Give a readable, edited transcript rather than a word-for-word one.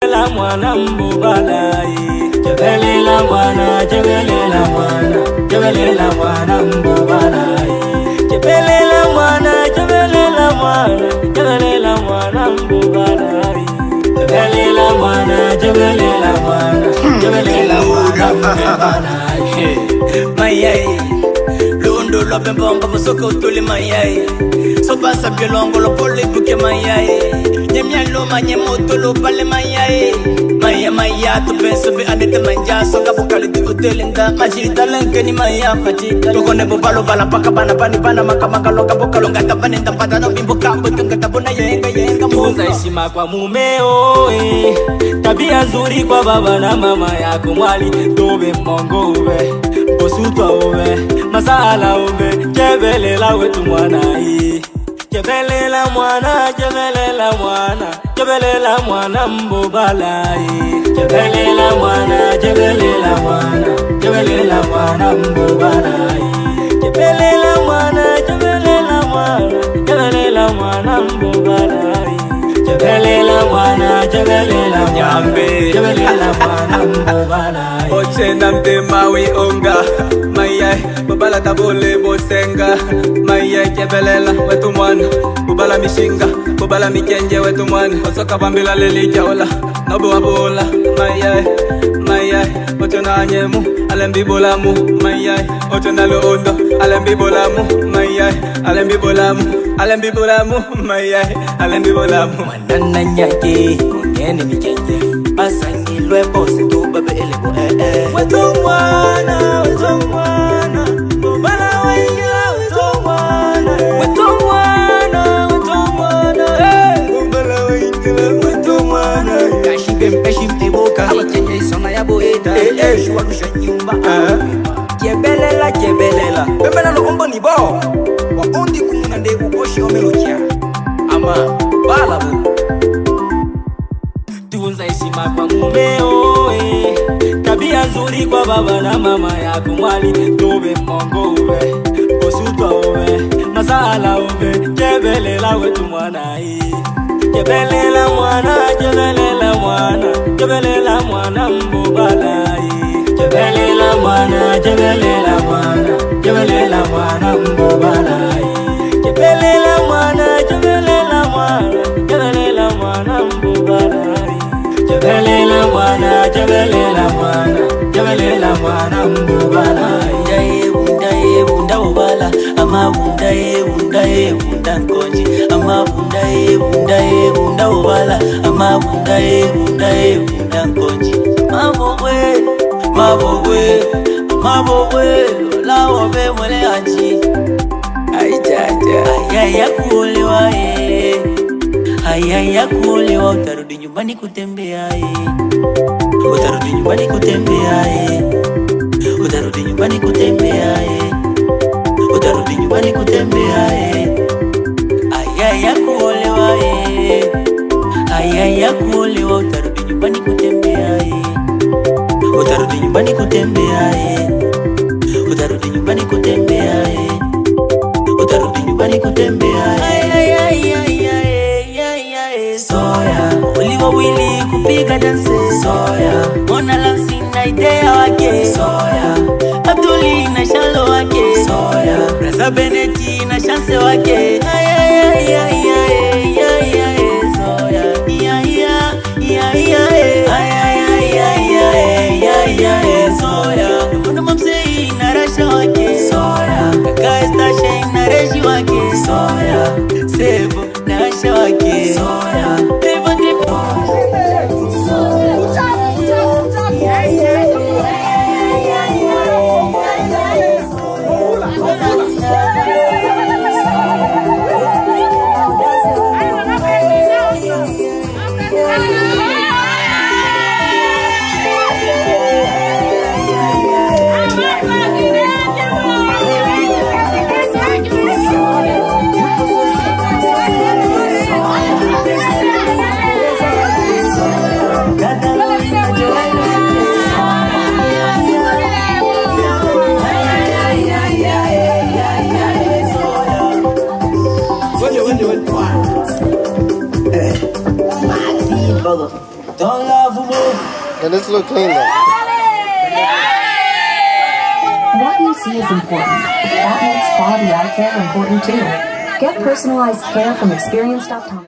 la mwana mbubalai. Jebelela mwana, jebelela mwana, jebelela mwana mbubalai. Jebelela mwana, jebelela mwana, jebelela mwana mbubalai. Jebelela mwana, jebelela mwana, jebelela mwana mbubalai. Mayai, lundo lo bembomba musoko utuli mayai. So pasa biolongo lo pole buke mayai. Nyemya lo manye moto lo pale mayai. Maya maya tu penso be anete manja so kabukali tu utelinda majita lenke ni maya majita lokone bobalo bala paka bana bani bana makamaka loka bokalo ngata banenda patana bimbo kambo tungata bona yenga tunza heshima kwa mumeo tabia nzuri kwa baba na mama yako mwali dobe mongo ube bosutwa ube masala ube jebelela wetu mwana hii. Jebelela mwana, jebelela mwana, jebelela mwana mbubalai. Jebelela mwana, jebelela mwana, jebelela mwana mbubalai. Jebelela mwana, jebelela mwana, jebelela mwana mbubalai. Jebelela mwana, jebelela mwana, jebelela mwana mbubalai. Ochenda mtema wi onga Maya, bubala tabule bosenga Maya, jebelela wetu mwana Bubala mishinga, bubala mikenje wetu mwana Osoka bambila leli jaola, nobu wabola Maya, Maya, ochena anyemu Alembi bolamu, Maya Ochena loondo, alembi bolamu Maya, alembi bolamu Alembi bolamu, Maya, alembi bolamu Mwanana nyake, mungene mikenje Basangi lwe bose tu babe elebo wetu mwana, wetu mwana Bubala waingira wetu mwana Wetu mwana, wetu mwana Bubala waingira wetu mwana Kashimbe mpeshimbe boka Michenye isona ya boeta Shua kusha nyumba Jebelela, jebelela Bembena no ombo ni bo Wa ondi kumuna ndebu koshi omelokia Ama, bala bu tunza heshima kwa mumeo tabia nzuri kwa baba na mama yako mwali dobe mongo ube bosutwa ube masala ube jebelela wetu mwana hii. Jebelela mwana, jebelela mwana, jebelela mwana mbubalai. Jebelela mwana, jebelela mwana, jebelela mwana mbubalai. Jebelela mwana, jebelela mwana, jebelela mwana mbubalai. Jebelela mwana, jebelela mwana, jebelela mwana mbubalai. Bundaye bunda ubala, ama bundaye bunda nkonji, ama bundaye bunda ubala, ama bundaye bunda nkonji. Mabogwe, lawo be mwele anji. Ayaya kuolewa Ayaya kuolewa utarudi nyumbani kutembea Utarudi nyumbani kutembea Utarudi nyumbani kutembea Utarudi nyumbani kutembea Ayaya kuolewa Ayaya kuolewa utarudi nyumbani kutembea Utarudi nyumbani kutembea Utarudi nyumbani kutembea Utarudi nyumbani kutembea Soya Uliwa wili kupiga danse Soya Mona Lansi na idea wake Soya Abduli na shalo wake Soya Reza Beneti na chance wake Soya Mwana mamsei na rasha wake Soya Kaka Estashe na reji wake Soya Sebo na rasha wake Soya Evo Tripo And this look clean though. What you see is important. That makes quality eye care important too. Get personalized care from experienced optometrists.